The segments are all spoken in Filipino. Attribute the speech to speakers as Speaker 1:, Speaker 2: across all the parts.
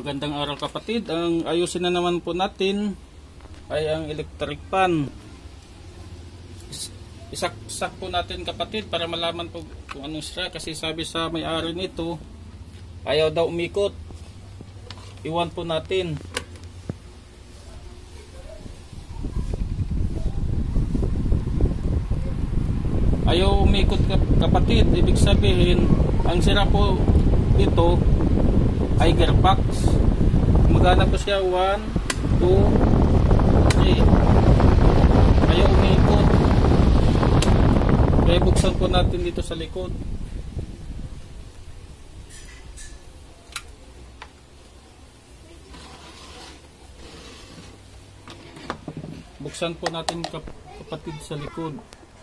Speaker 1: Magandang araw kapatid. Ang ayusin na naman po natin ay ang electric fan. Isaksak po natin kapatid para malaman po kung anong siya, kasi sabi sa may-ari nito ayaw daw umikot. Iwan po natin. Ayaw umikot kapatid, ibig sabihin ang sira po ito ay gearbox. Magana po siya 1, 2, 3. Ayaw umikot. Kaya buksan po natin dito sa likod. Buksan po natin kapatid sa likod.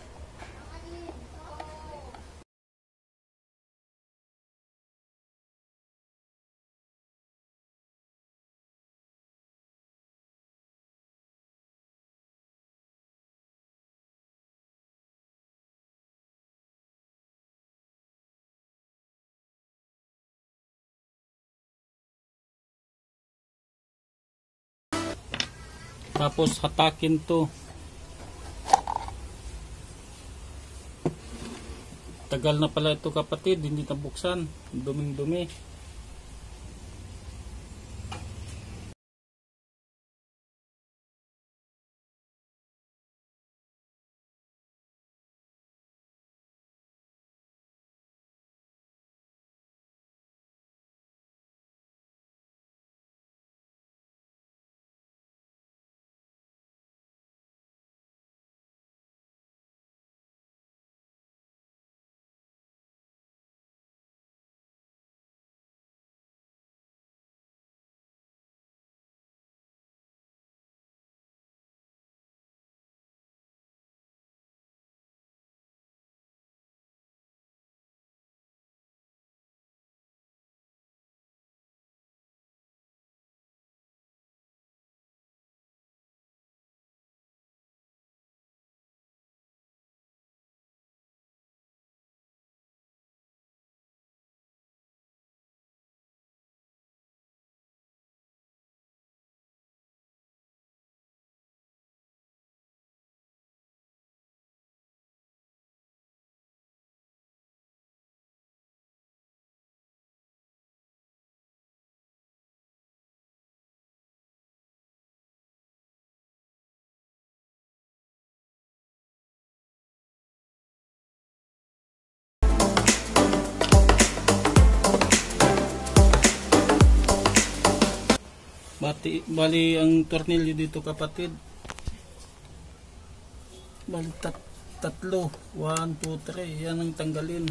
Speaker 1: Tapos hatakin to. Tagal na pala ito kapatid, hindi nabuksan. Duming dumi. Bali ang tornilyo dito kapatid, bali tatlo, 1, 2, 3, yan ang tanggalin.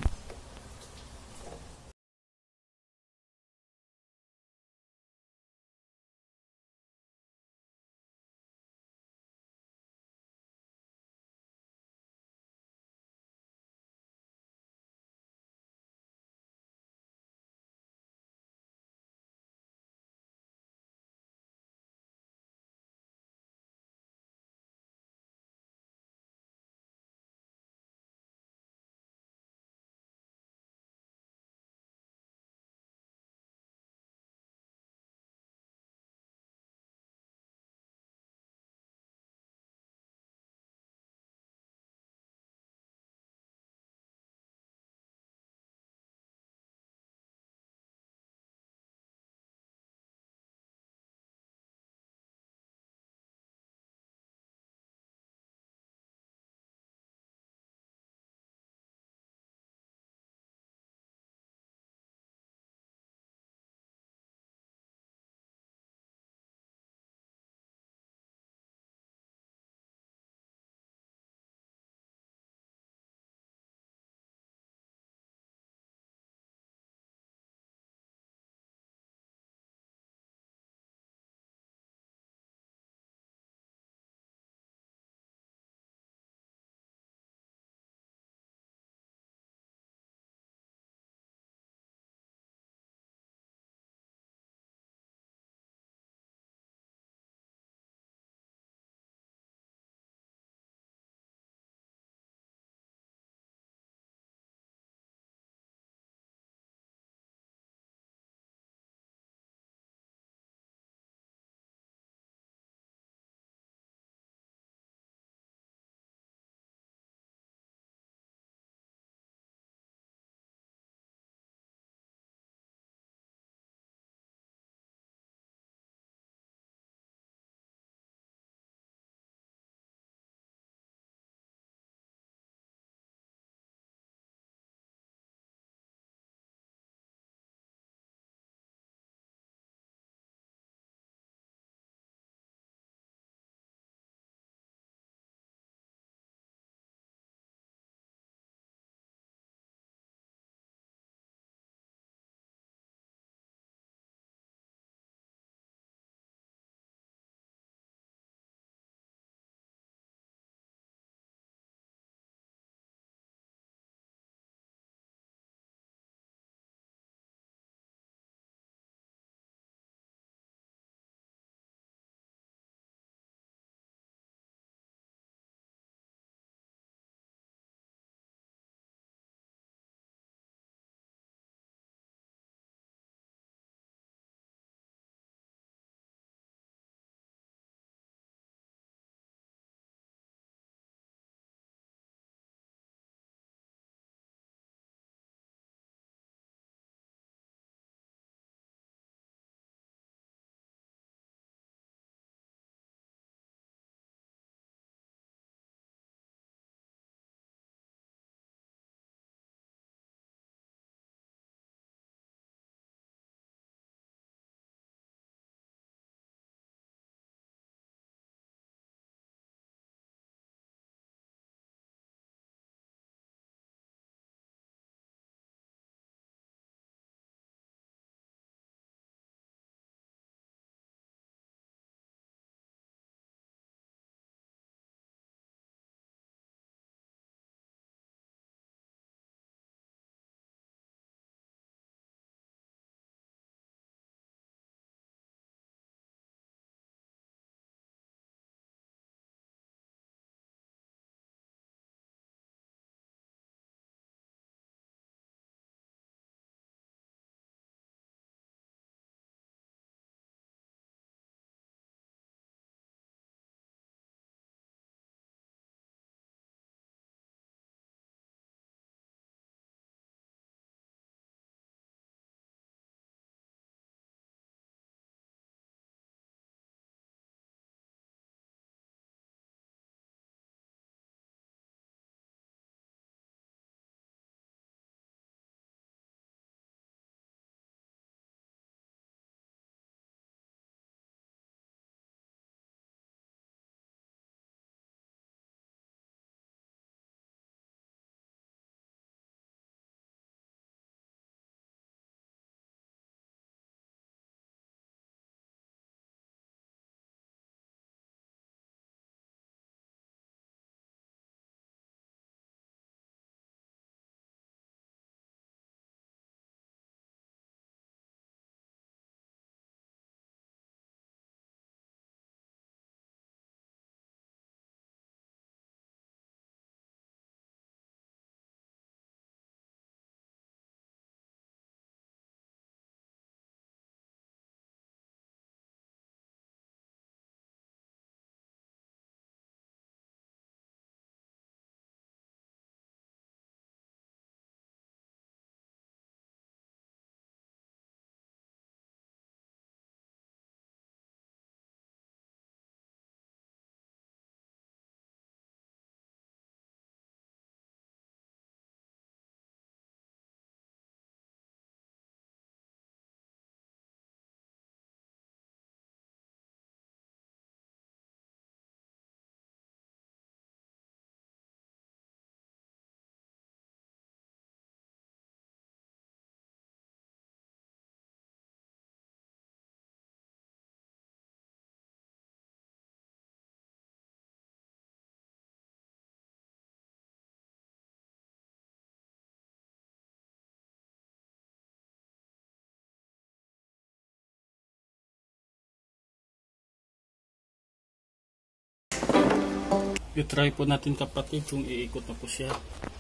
Speaker 1: I-try po natin kapatid kung iikot na po siya.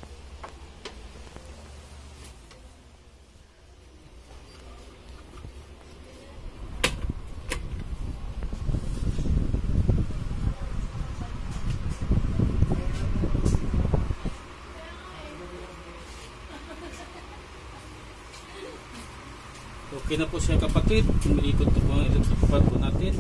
Speaker 1: Okay na po siya kapatid. Umiikot na po ang electric fan po natin.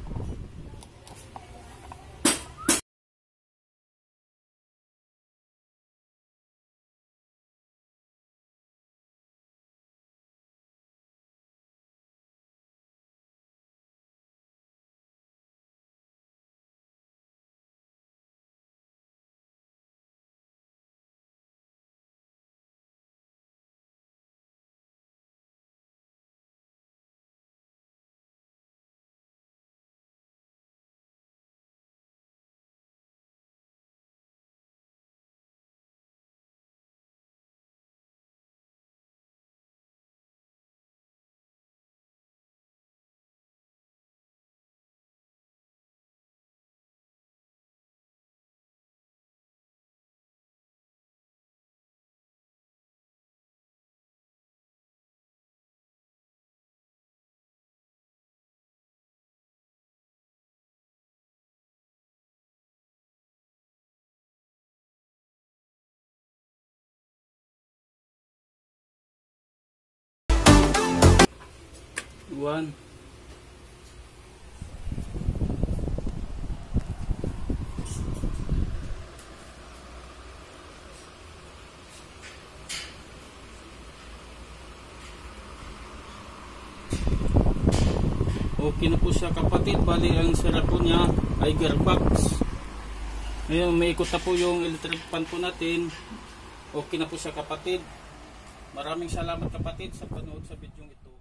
Speaker 1: One. Okay na po siya kapatid. Bali ang sira po niya ay gearbox. Ngayon may ikot na po yung electric fan po natin. Okay na po siya kapatid. Maraming salamat kapatid sa panood sa video ito.